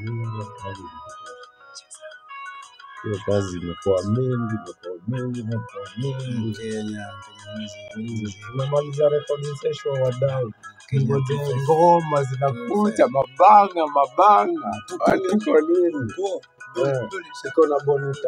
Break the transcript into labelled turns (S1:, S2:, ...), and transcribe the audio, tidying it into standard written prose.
S1: Hiyo kazi imekuwa mingi. Tumemaliza recording session wadau. Ngoja ngoma zinakuja mabanga. Aliko nini? Siko na bonita.